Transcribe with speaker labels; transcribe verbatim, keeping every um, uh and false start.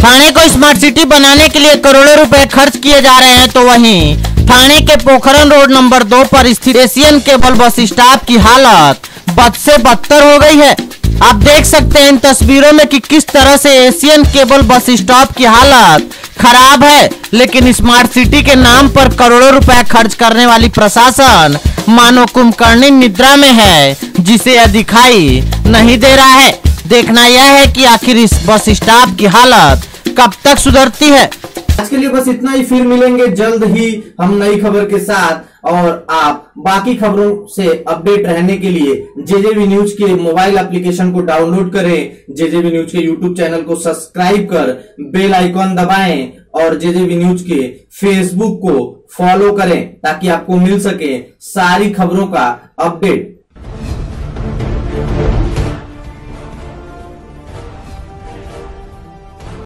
Speaker 1: ठाणे को smart city बनाने के लिए करोड़ों रुपए खर्च किए जा रहे हैं, तो वहीं ठाणे के पोखरण रोड नंबर दो पर स्थित एशियन केबल बस स्टॉप की हालत बद से बदतर हो गई है। आप देख सकते हैं इन तस्वीरों में कि किस तरह से एशियन केबल बस स्टॉप की हालत खराब है, लेकिन स्मार्ट सिटी के नाम पर करोड़ों रुपए खर्च करने वाली प्रशासन मानो कुंभकर्णी निद्रा में है, जिसे यह दिखाई नहीं दे रहा है। देखना यह है कि आखिर इस बस स्टॉप की हालत कब तक सुधरती है।
Speaker 2: आज के लिए बस इतना ही, फिर मिलेंगे जल्द ही हम नई खबर के साथ। और आप बाकी खबरों से अपडेट रहने के लिए जेजेबी न्यूज के मोबाइल एप्लीकेशन को डाउनलोड करें, जेजेबी न्यूज के यूट्यूब चैनल को सब्सक्राइब कर बेल आइकॉन दबाएं और जेजेबी न्यूज के फेसबुक को फॉलो करें ताकि आपको मिल सके सारी खबरों का अपडेट।